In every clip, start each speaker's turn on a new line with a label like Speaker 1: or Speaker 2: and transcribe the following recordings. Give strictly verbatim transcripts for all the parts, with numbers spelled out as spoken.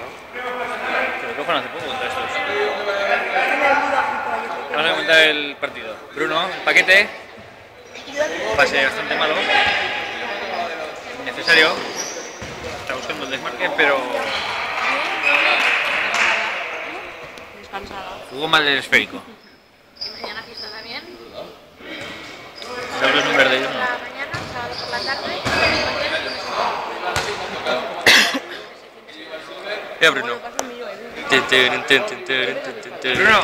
Speaker 1: Que lo cojan hace poco contra estos. Vamos a comentar el partido. Bruno, el paquete. Pase bastante malo. Innecesario. Está buscando el desmarque, pero... jugó mal el esférico.
Speaker 2: Mañana fiesta también.
Speaker 1: Sábado es un verde, ellos no.
Speaker 2: Mañana, sábado por la tarde.
Speaker 1: Mira Bruno. Bruno.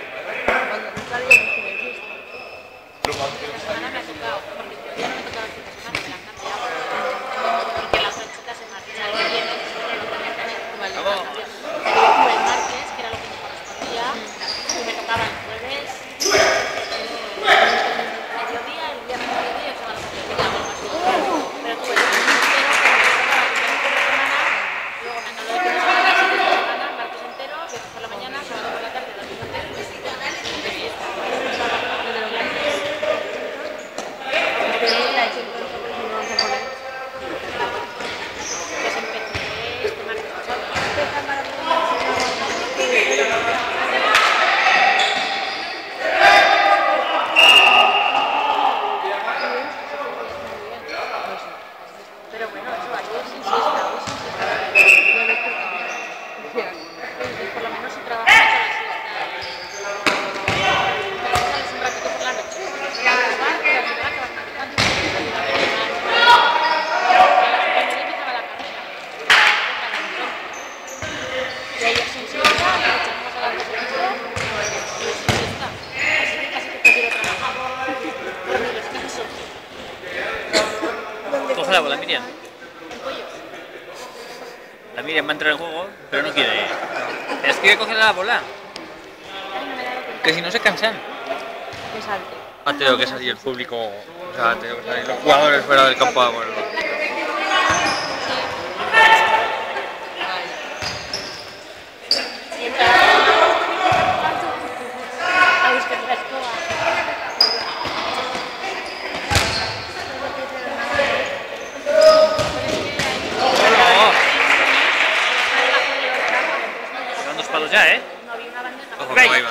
Speaker 2: Esta semana me ha tocado, porque ya no me tocaba esta semana, me la han cambiado. Porque la otra chica se marcha el viernes, pero no tenía que ir. Vale, me la han cambiado. Pero yo tuve el martes, que era lo que me correspondía, y me tocaba el jueves, mediodía, el viernes mediodía, y el sábado mediodía, algo así. Pero tuve el domingo entero, que me tocaba el viernes por la semana, luego me acabó de fin de semana, el fin de semana, martes entero, viernes por la mañana, sábado por la tarde, domingo entero, y ya, de fiesta. Pero bueno, eso ayer sin siesta, hoy sin siesta. Por lo menos si trabajas a la siesta. Sales un ratito por la noche. Y a grabar, y a primera que vas manejando. Y a las nueve empezaba la carrera. Y ayer sin siesta, aprovechamos a las dos de la noche y hoy sin siesta. Así que casi que prefiero trabajar. Pero me descanso.
Speaker 1: Coge la bola, Miriam.
Speaker 2: En pollos.
Speaker 1: La Miriam va a entrar en juego, pero no quiere. Es que quiere coger la bola.
Speaker 2: Ay, no me he dado cuenta.
Speaker 1: Que si no se cansan.
Speaker 2: Que salte.
Speaker 1: Ha tenido que salir el público, o sea, ha tenido que salir los jugadores fuera del campo a ponerlo.
Speaker 2: A buscar la escoba.
Speaker 1: Llevan dos palos ya, ¿eh?
Speaker 2: No había una bandeja.
Speaker 1: Ojo, que va Iván.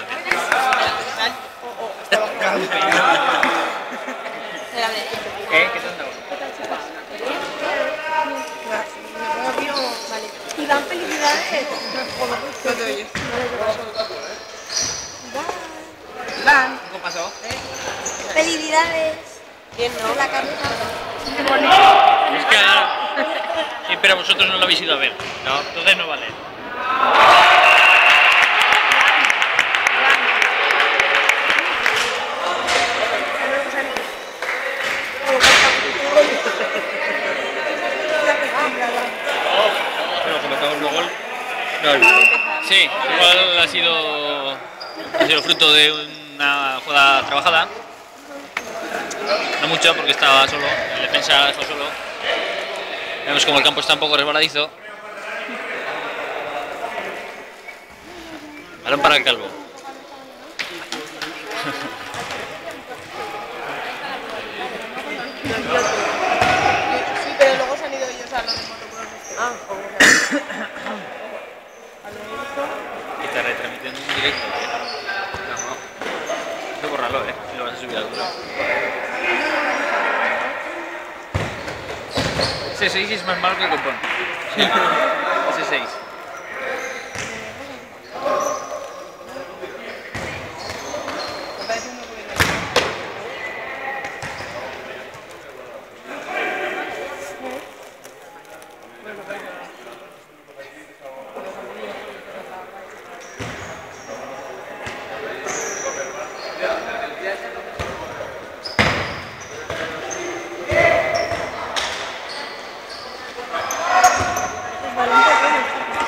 Speaker 1: ¿Qué? ¿Qué te han dado?
Speaker 2: Iván, felicidades.
Speaker 3: No te oyes.
Speaker 1: Iván. ¿Cómo pasó?
Speaker 2: Felicidades.
Speaker 3: ¿Quién no?
Speaker 2: La cabeza.
Speaker 1: Es que ahora... Sí, pero vosotros no lo habéis ido a ver. No. Entonces no vale. Bueno, que marcamos el gol. No lo he visto. Sí, igual ha sido, ha sido fruto de una jugada trabajada. No mucho porque estaba solo, el defensa la dejó solo. Vemos como el campo está un poco resbaladizo. Balón para el Calvo.
Speaker 3: Sí, pero luego se han ido ellos a lo de motocross. Ah, ¿cómo se
Speaker 1: Y está retransmitiendo en directo. ¿Eh? No, no. Hay que borrarlo, ¿eh? Y lo vas a subir al blog. Ese seis es más malo que el copón. Ese seis.
Speaker 2: Balón por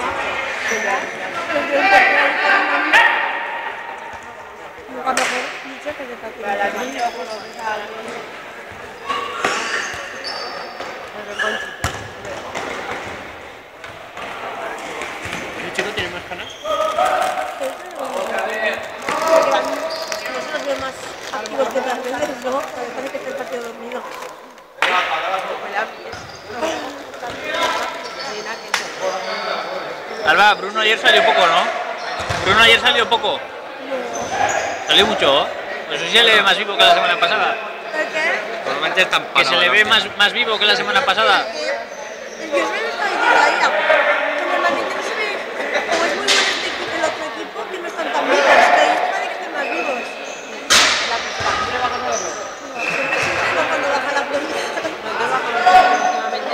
Speaker 1: Alba, Bruno ayer salió poco, ¿no? Bruno ayer salió poco. Salió mucho. Pues eso sí se le ve más vivo que la semana pasada.
Speaker 3: ¿Por qué?
Speaker 4: Normalmente están
Speaker 1: Que se le ve más, más vivo que la semana pasada.
Speaker 3: El que os me lo está diciendo ahí, que normalmente no se ve, como es muy bueno este equipo, el otro equipo, que no están tan vivos, que ahí está de que estén más vivos.
Speaker 2: La temperatura baja de oro.
Speaker 3: Porque siempre no cuando baja la comida.
Speaker 2: No te baja mucho últimamente.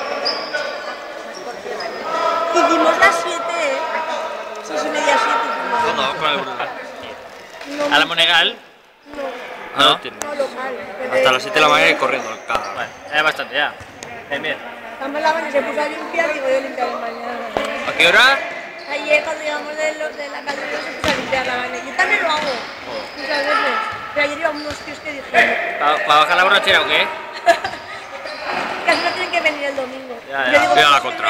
Speaker 3: Hicimos las siete, ¿eh? Seis y media, siete.
Speaker 4: ¿Cuándo vamos con el Bruno?
Speaker 3: No,
Speaker 1: A la Monegal.
Speaker 4: Ah,
Speaker 1: No.
Speaker 4: no tiene.
Speaker 3: no local.
Speaker 4: Hasta las siete de la mañana y corriendo cada.
Speaker 1: Bueno, ya bastante, ya. Bien, bien.
Speaker 3: Estamos la y se puso a limpiar, digo yo limpiaré mañana.
Speaker 4: ¿A qué hora?
Speaker 3: Ayer cuando llegamos de, lo- de la calle se puso a limpiar la bañera. Yo también lo hago, muchas veces. Pero ayer iba unos tíos que dijeron
Speaker 1: ¿Para bajar la borrachera o qué?
Speaker 3: que así no tienen que venir el domingo.
Speaker 1: Ya,
Speaker 3: Yo
Speaker 1: ya.
Speaker 3: digo,
Speaker 4: Voy a la
Speaker 3: pues,
Speaker 4: contra.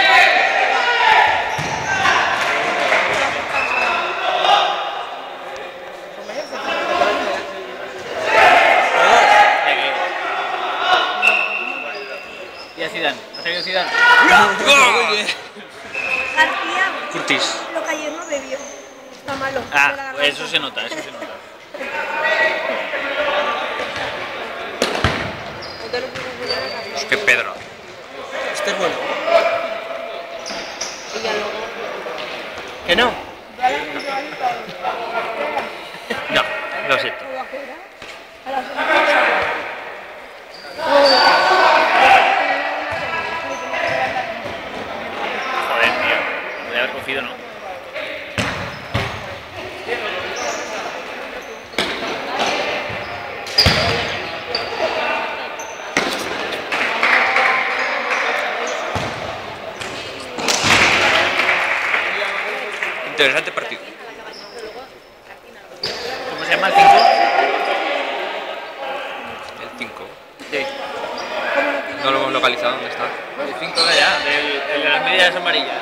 Speaker 1: Y a Zidane. ¿Ha salido Zidane?
Speaker 3: García,
Speaker 4: Curtis.
Speaker 3: lo que ayer no bebió. Está malo.
Speaker 1: Ah,
Speaker 3: de la
Speaker 1: pues eso
Speaker 3: garganta.
Speaker 1: se nota, eso se nota.
Speaker 4: Pues qué Pedro. Este es bueno.
Speaker 2: Y ya luego.
Speaker 1: ¿Que no? No, lo siento.
Speaker 3: A las
Speaker 1: Joder, tío. Podría haber cogido, ¿no?
Speaker 4: Interesante partido.
Speaker 1: ¿Cómo se llama el cinco?
Speaker 4: El cinco.
Speaker 1: Sí.
Speaker 4: No lo hemos localizado. ¿Dónde está?
Speaker 1: El cinco de allá, del, el de las medias amarillas.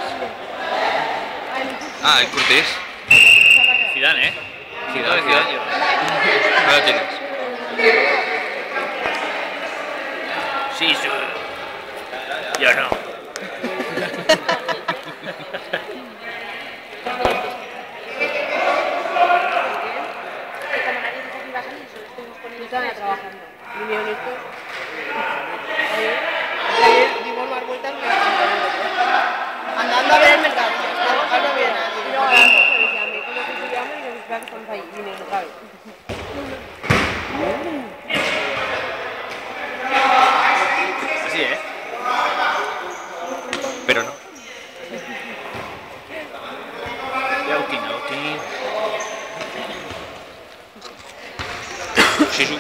Speaker 4: Ah, el Curtis.
Speaker 1: Zidane, ¿eh?
Speaker 4: Zidane,
Speaker 1: Zidane,
Speaker 4: Zidane.
Speaker 1: yo.
Speaker 4: No lo tienes.
Speaker 1: Sí, sí. Yo no.
Speaker 2: Yo estaba trabajando. Vinieron estos. Ayer, ayer dimos más vueltas que andando a ver el mercado. No había nadie. Y luego a las ocho me decían, me dijo que subíamos y nos espera que estamos ahí. Y vinieron otra vez.
Speaker 1: Así, ¿eh?
Speaker 4: Pero no.
Speaker 1: Y Agustín, Agustín.
Speaker 4: Sisu.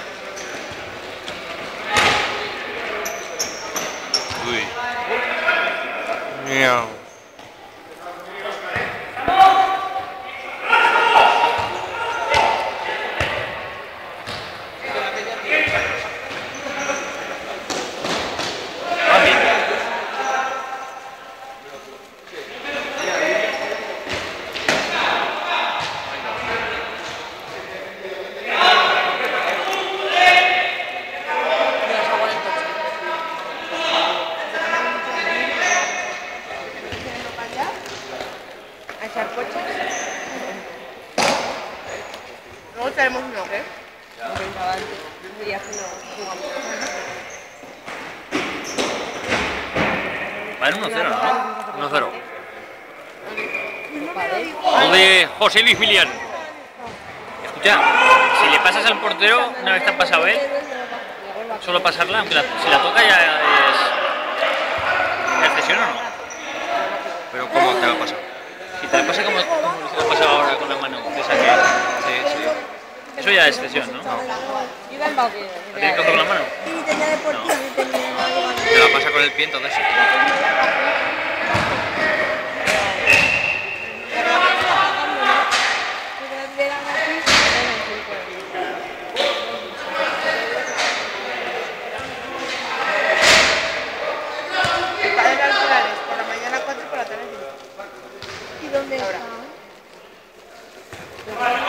Speaker 4: Uy. Miau.
Speaker 1: Van bien.
Speaker 2: Y las hago en el coche. ¿A echar coches? Luego echaremos uno, ¿qué? No pensaba antes. Ese día que no jugamos.
Speaker 1: Va en uno cero, ¿no?
Speaker 4: uno cero.
Speaker 1: Gol de José Luis Milian. Escucha, si le pasas al portero, una vez te ha pasado él, solo pasarla, aunque la, si la toca ya es. ¿Ya es cesión o no?
Speaker 4: Pero ¿cómo te va a pasar?
Speaker 1: Si te la pasa como, como se la ha pasado ahora con la mano, de esa que.
Speaker 4: Sí, sí.
Speaker 1: Eso ya es cesión, ¿no?
Speaker 2: Iba en Bauque.
Speaker 1: ¿La tienes que hacer con la mano?
Speaker 3: Y ni tenía deportivo, ni tenía...
Speaker 4: Te la pasa con el pie, entonces sí.
Speaker 2: El padre de Alcalá por la mañana cuatro y por la tarde cinco.
Speaker 3: ¿Y dónde está?